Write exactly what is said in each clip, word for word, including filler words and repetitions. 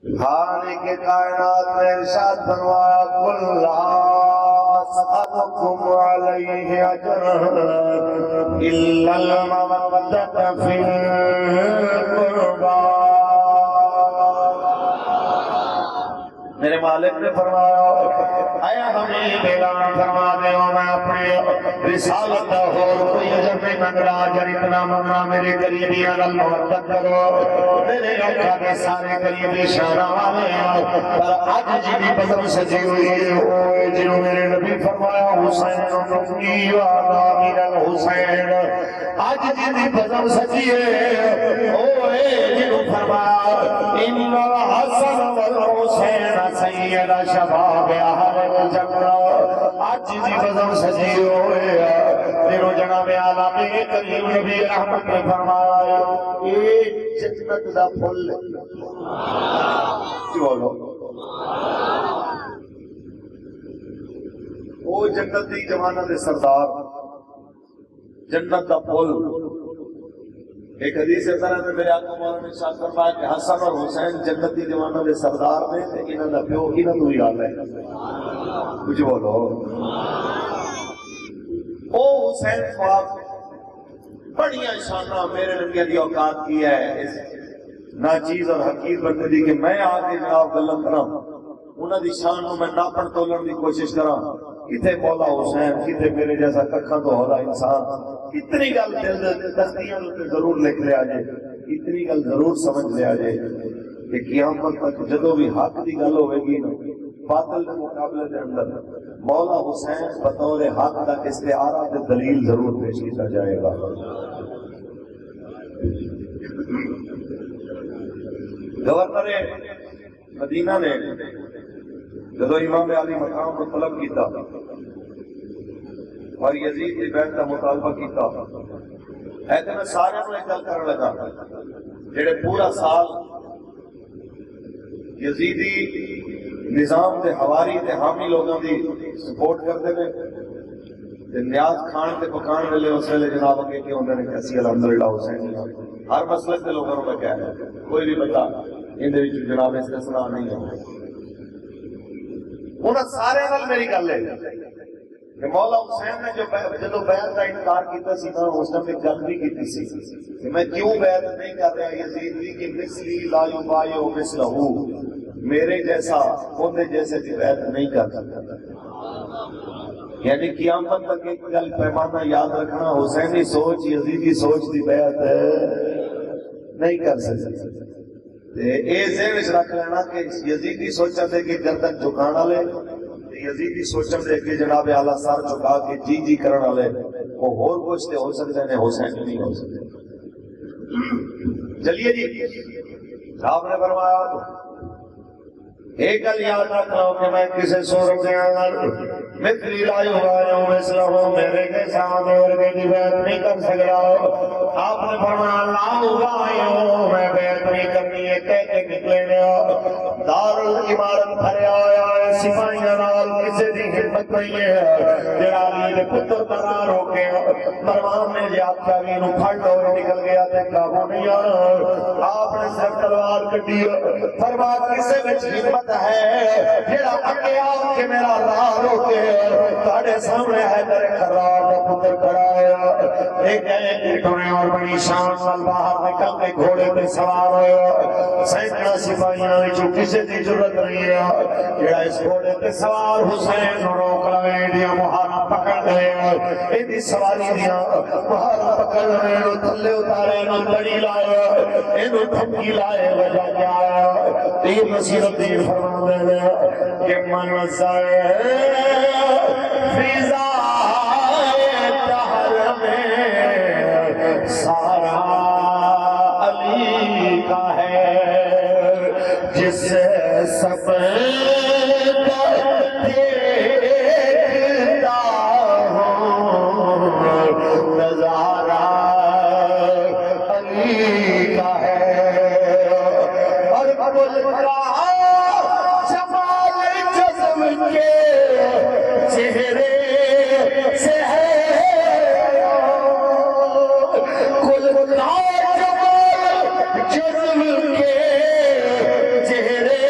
خالق کائنات نے ارشاد فرمایا قل لا اسألكم علیہ اجرا الا المودۃ فی القربى۔ میرے مالک نے فرمایا اے حبیب اعلان فرما دے میں اپنی رسالت دا اور کوئی اجر نہیں منگ رہا، اجر اتنا منگنا میرے قریبیاں نال محبت کرو، میرے آقا کے سارے قریبی شانہ والے ہیں، پر آج جی بھی بدن سجی ہوئی ہوئے جنہوں میرے نبی فرمایا حسین نبی والا امیر الحسین، آج جی بھی بدن سجی ہے ہوئے جنہوں فرمایا ان الحسن والحسین سید شباب اہل الجنہ، آج جی بدن سجی ہوئے میرے جناب اعلیٰ میں کریم نبی رحمت نے فرمایا ایک جنت دا پھل جو بولو وہ جنت دی جوانہ دے سردار جنت دا پھل۔ ایک حدیث ہے طرح میں میرے آقا مولانا نے شاہ فرمایا کہ حسن اور حسین جنت دی جوانہ دے سردار نے انہاں دا پیو انہاں تو ہی حال ہے کچھ بولو۔ او حسین خواب بڑیاں شانہ میرے نبی دی اوقات کی ہے ناچیز اور حقیر بندے دی کہ میں آگے جناب گلن کرام انہاں دی شان کو میں ناپن تولن دی کوشش کرام، کتے مولا حسین کتے میرے جیسا ککھاں تو ہولا انسان، اتنی گل دل دستیاں ضرور لکھ لے آجے، اتنی گل ضرور سمجھ لے آجے کہ قیامت تک جدو بھی حق دی گل ہوئے گی باطل کے مقابلے دے اندر مولا حسین بطور حق تک استعارہ دے دلیل ضرور پیش کیا جائے گا۔ گورنر مدینہ نے جدو امام علی مقام کو طلب کیتا اور یزید کی بیعت کا مطالبہ کیتا، ایسے میں سارے کو ایک گل کرنے لگا جڑے پورا سال یزیدی نظام دے حواری تے حامی لوگوں دی سپورٹ کرتے ہیں تے نیاز کھان تے پکان ویلے اس ویلے جناب اگے کہ ہوندے نے کہ اسی الحمدللہ حسین ہر مسلک کے لوگوں نے کہا ہے کوئی بھی بندہ ان دے وچ جناب استثناء نہیں ہے۔ انہاں سارے نال میری گل ہے کہ مولا حسین نے جو جدو بیعت کا انکار کیتا سی نا اس نے ایک گل بھی کیتی سی کہ میں کیوں بیعت نہیں کر رہا یزید بھی کہ مثلی لا یبایع مثلہ، میرے جیسا ہوندے جیسے کی بیعت نہیں کر سکتا۔ یعنی قیامت تک ایک گل پیمانہ یاد رکھنا حسینی سوچ یزیدی سوچ دی بیعت نہیں کر سکتا۔ اے ذہن وچ رکھ لینا کہ یزیدی سوچا دے کہ گردن جھکانا لے، یزیدی سوچا دے کہ جناب اعلیٰ سر جھکا کے جی جی کرنا لے، وہ اور کچھ تے ہو سکتے ہیں حسین نہیں ہو سکتے۔ چلیے جی آپ نے فرمایا ایک گل یاد رکھنا ہو کہ میں کسی صورت کے اندر مثلی لا یبایع مثلہ میرے کے ساتھ اور کے دی بیعت نہیں کر سکتا۔ آپ نے فرمایا لا یبایع میں بیعت نہیں کرنی ہے کہہ کے نکلے گیا دار العمارت بھریا ہوا ہے سپاہیاں نال کسی دی ہمت نہیں ہے جڑا علی دے پتر قرار ہو کے مروان نے جی آخیا بھی انہوں پھڑ لو نکل گیا تے قابو نہیں آنا، آپ نے صرف تلوار کٹی فرمایا کسی وچ ہمت ہے جڑا اگے آ کے میرا راہ روکے تاڑے سامنے ہے در قرار کا پتر کھڑا ہے ایک ایک اور بڑی شان نال باہر نکل کے گھوڑے پہ سوار ہوئے سینکڑا سپاہیاں جو کسی دی ضرورت نہیں ہے جڑا اس گھوڑے پہ سوار حسین روک لوے دیا مہارا پکڑ گئے ایدی سواری دیا مہارا پکڑ لوے نو تھلے اتارے نو لڑی لائے اینو دھمکی لائے وجہ کیا ہے تیر نصیرت دیر فرما دے دے کہ من وزائے فضائے دہر میں سارا علی کا ہے جس سے سب دیکھتا ہوں نظارہ علی کا ہے اور بول رہا جمال جذب کے چہرے سے ہے کل جمال جذب کے چہرے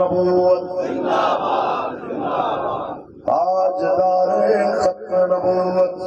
نبوت تاجدار ختم نبوت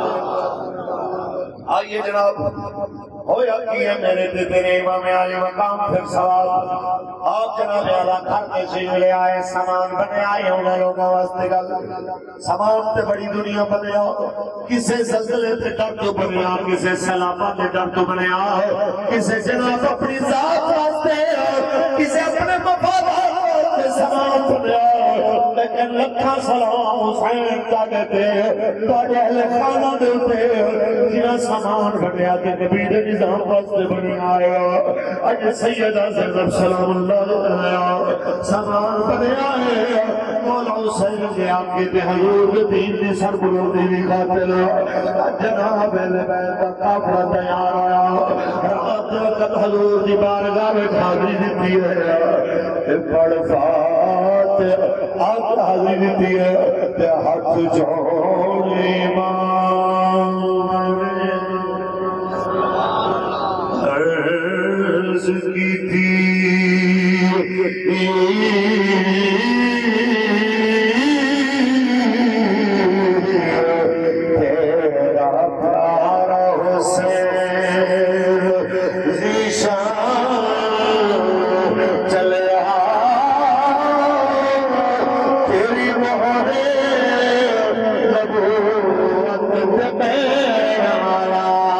آئیے جناب ہویا کی ہے میرے تے تیرے امام علی مقام پھر سوال آپ جناب اعلیٰ کرتے شیئر لے آئے سامان بنے آئے انہیں لوگوں واسطے گل سامان تے بڑی دنیا بنے آؤ کسے زلزلے تے ڈر تو بنے آ کسے سلامہ تے ڈر تو بنے آ کسے جناب اپنی ذات واسطے کسے اپنے مفادات واسطے سامان بنے آ لیکن لکھا سلام حسین کا کہتے تاکہ اہل خانہ دیتے جنہ سامان بنے آتے نبی دے نظام واسطے بنے آئے اج سیدہ زینب سلام اللہ علیہ سامان بنے آئے مولا حسین کے آنکے تے حضور دین دی سر بلوٹی بھی قاتل جناب اہل بیت کا کافرہ تیار آیا رات وقت حضور دی بارگاہ میں حاضری دیتی ہے بڑ فات آپ حاضری دیتی ہے تے ہاتھ جوڑے ماں عرض کی تھی تیرا پیارا حسین ذیشان چلے تیری مہر نبوت میں آیا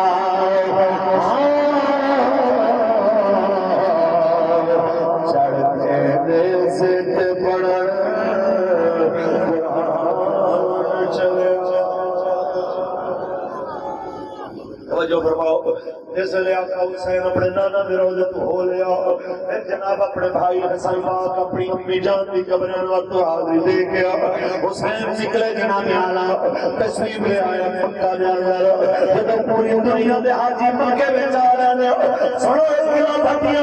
جو فرماؤ اس لئے آقا حسین اپنے نانا میروزت ہو لیا اے جناب اپنے بھائی حسین پاک اپنی امی جان دی قبران وقت حاضری دے گیا حسین نکلے جناب اعلیٰ تشریف لے آیا مکہ دے اندر جب پوری دنیا دے حاجی مکے بیچا رہے ہیں سنو اس بلا بھٹیاں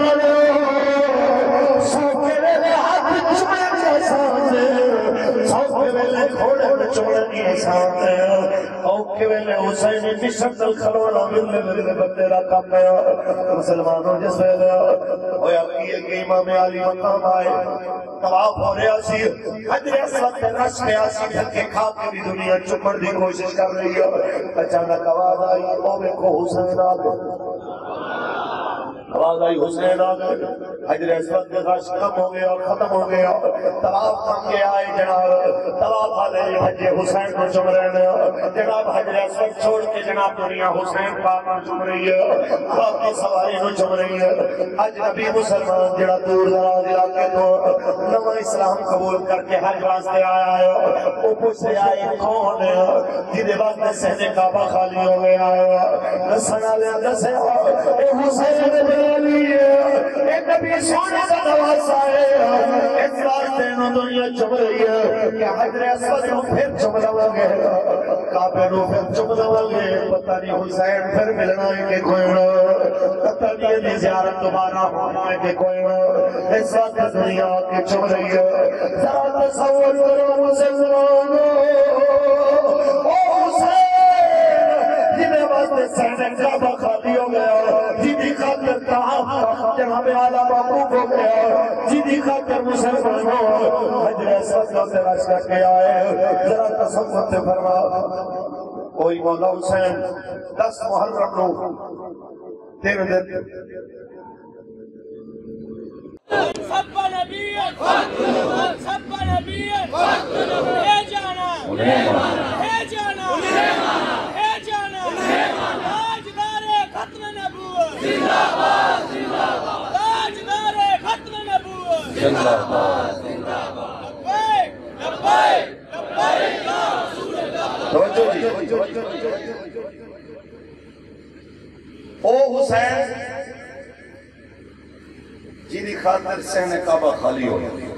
والے سو کے ویلے ہاتھ چمے جیسا دے سو کے ویلے کھوڑے میں چمڑے کی حسان دے او کے ویلے حسین مشن دل کھلونا ملنے ملنے بندے را کام ہے مسلمانوں جس ویلے ہویا کیے کہ امام علی مقام آئے طواف ہو رہا سی حجر اسود پہ رش گیا سی پھر کے کھا کے بھی دنیا چپڑ دی کوشش کر رہی ہے اچانک آواز آئی او میں کو حسین آ گئے آواز آئی حسین آ گئے حجر اسود کے رش کم ہو گیا ختم ہو گیا طواف کر کے آئے جناب طواف آلے حجر حسین کو چم رہے ہیں جناب حجر اسود چھوڑ کے جناب دنیا حسین پاک کو چم رہی ہے آپ کی سواری کو چم رہی ہے اجنبی مسلمان جڑا دور دراز علاقے تو نواں اسلام قبول کر کے حج واسطے آیا ہے وہ پوچھے آئے کون ہے جنہیں واسطے سہنے کعبہ خالی ہو گیا ہے نسنا لیا دسے اے حسین بریلی ہے اے نبی سونے کا نواسا ہے اس واسطے انہوں دنیا چم رہی ہے کہ حجر اسود کو پھر چم لوگے کعبے کو پھر چم لوگے پتہ نہیں حسین پھر ملنا ہے کہ کوئی نہ پتہ نہیں یہ زیارت دوبارہ ہونا ہے کہ کوئی نہ اس وقت دنیا کی چم رہی ہے ذرا تصور کرو مسلمانوں او حسین جنہیں واسطے سینک کعبہ خالی ہو گیا جنہیں خاطر طواف جناب اعلیٰ محبوب ہو گیا جنہیں خاطر مسلمانوں حجر اسود سے رش کر کے آئے ذرا تصور سے فرما کوئی مولا حسین دس محرم نو تین دن سب نبی سب نبی اے جانا اے جانا اے جانا تاجدار ختم نبوت زندہ باد زندہ باد تاجدار ختم نبوت زندہ باد زندہ باد لبیک لبیک لبیک یا رسول اللہ توجہ جی او حسین جی دی خاطر سہن کعبہ خالی ہو گیا